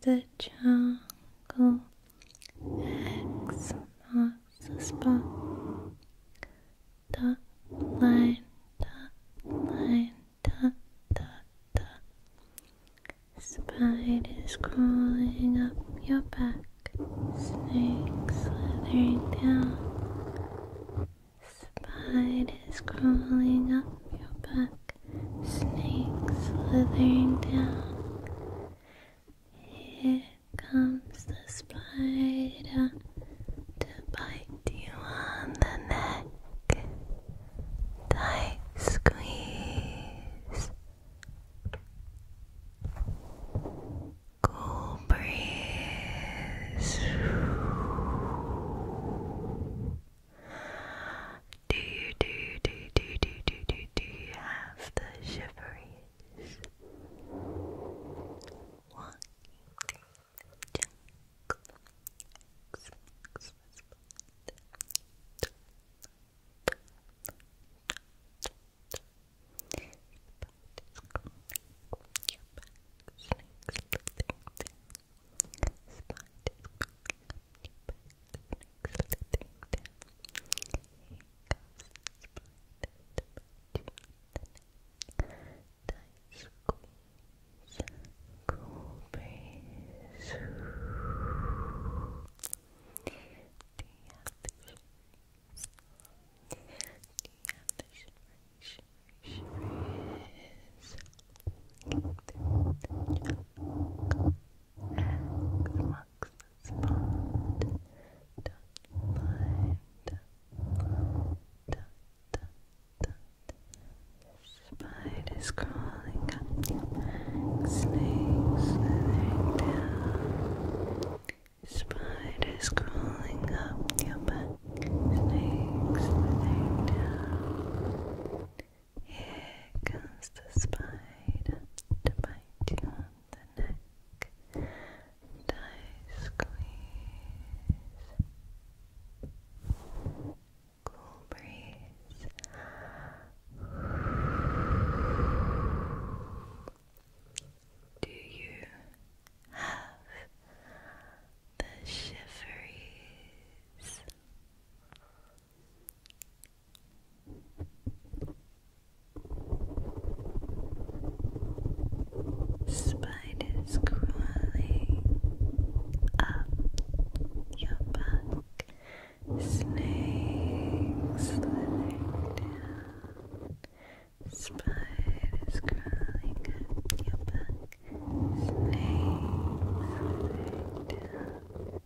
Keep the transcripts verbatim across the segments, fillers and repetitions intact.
the jungle. X marks the spot. Dot line, dot line, dot, dot, dot. Spiders crawling up your back. Snakes slithering down. Spiders crawling up your back. Snakes slithering down. Here comes the spider to bite you on the neck. Tight squeeze. Cool breeze. Do you do do do do do do do you have the shiveries? Walking through the jungle. Cool breeze. Do you have the shiveries? Do you have the shiveries? Shiveries. Through the jungle. X marks the spot. Dot line, dot line, dot, dot, dot. Spiders crawling up your back. Snakes slithering down. Spiders crawling up your back. Snakes slithering down. Here comes the spider to bite you on the neck. Tight squeeze. Cool breeze. Do you have the shiveries? Spiders crawling up your back. Snakes slithering down. Spiders crawling up your back. Snakes slithering down.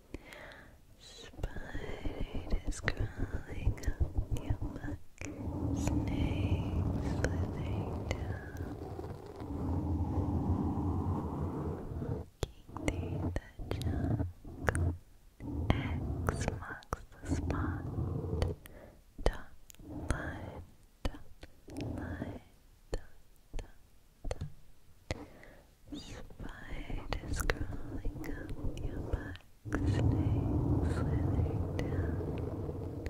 Spiders crawling up your back. Snakes slithering down. Walking through the jungle. X marks the spot. Dot line, dot line, dot, dot, dot. Spiders crawling up your back. Snakes slithering down.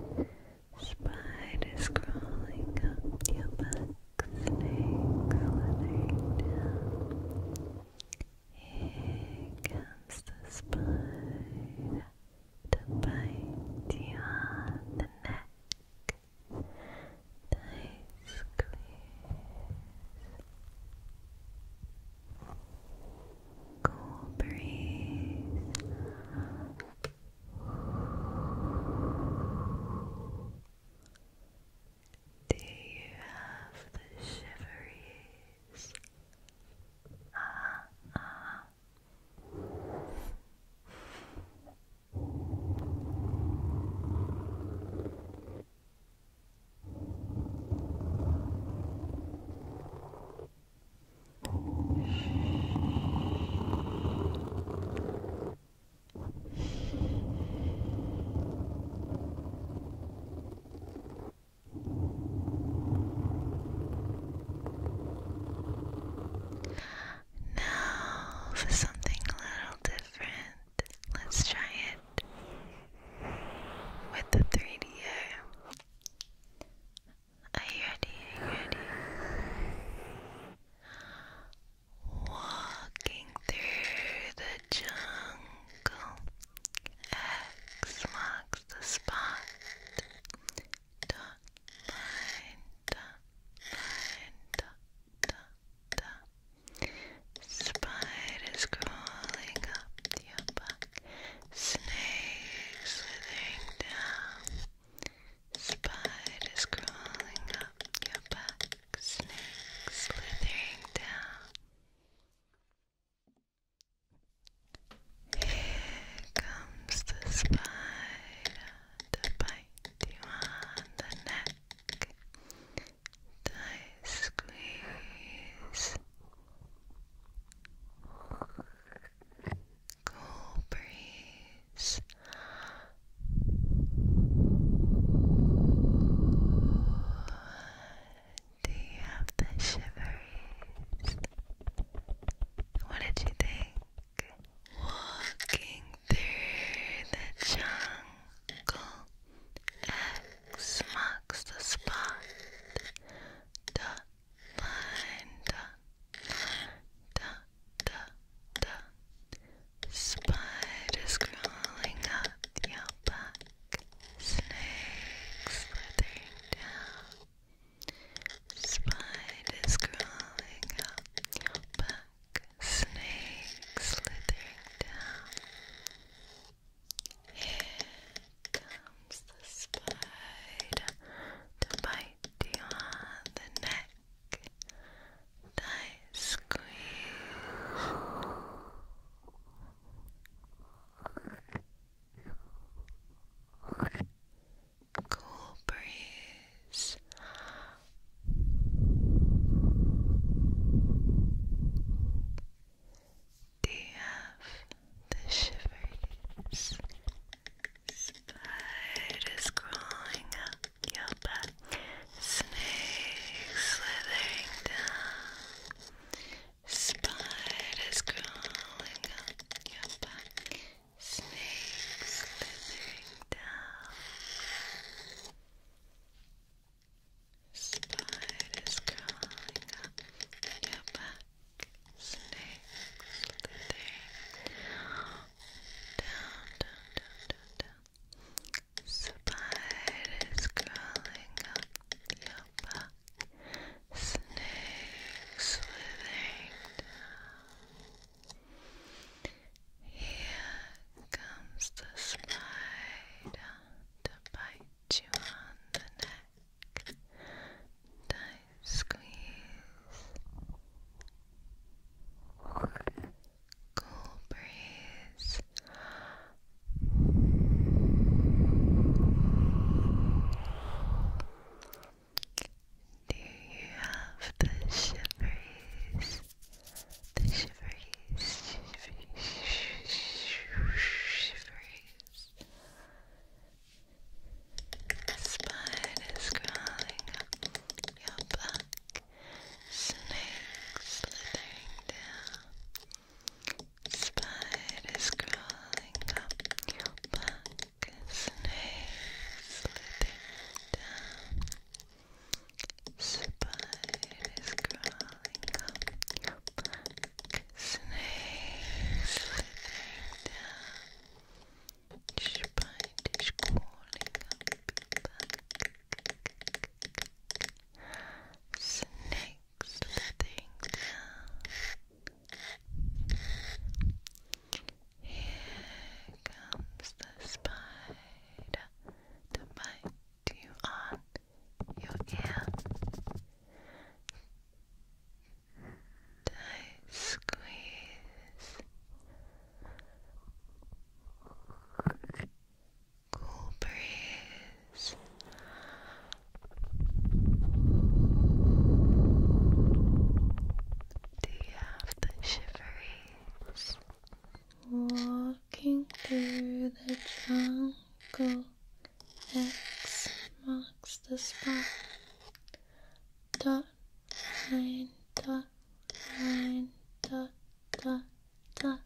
the spot. Dot line, dot line, dot, dot, dot.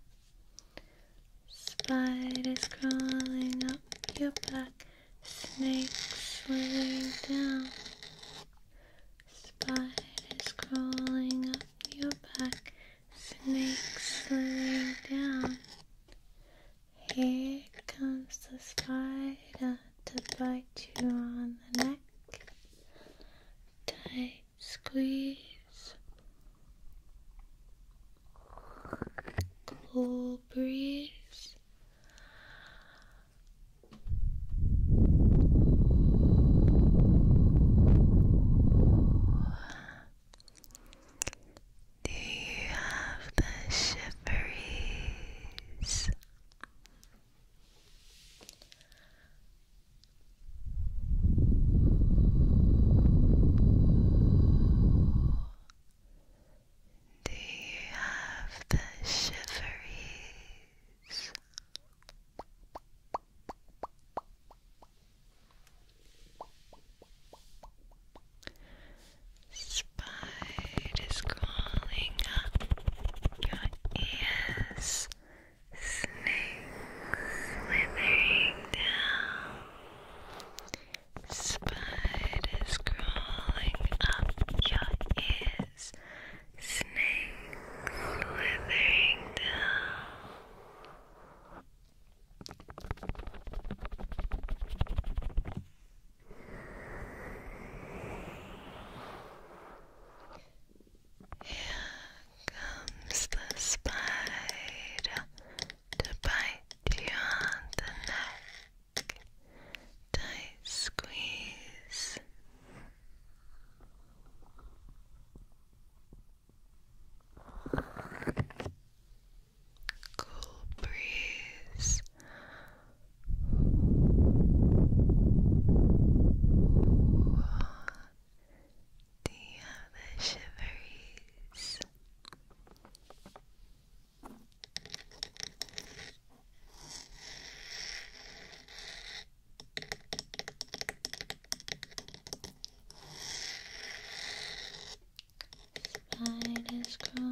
Spiders crawling up your back, snakes slithering down. Spiders crawling up your back, snakes slithering down. Here comes the spider to bite you on the neck. Tight squeeze. Cool breeze. Do you have the shiveries? Do you have the shiveries? Spiders crawling up your ears, snakes slithering down. Spiders crawling up your ears, snakes slithering down. Here comes the spider to bite you on the neck. Tight squeeze. Cool breeze. Do you have the shiveries? Spiders crawling